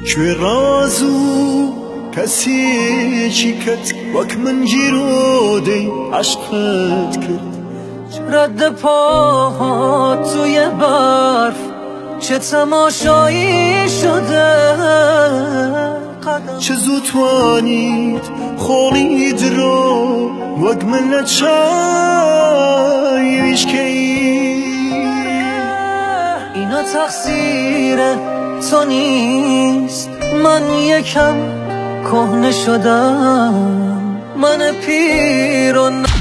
کوێ ڕاز و کەسێکی کەت وەک من گیرۆدەی عەشقت کرد. رد پاهات توی برف چه تماشایی شده، چه زود توانید خۆڵید ڕۆ وەک من لە چای ویشکەی. اینا تقصیر تو نیست، من یکم کهنه شدم، من پیر و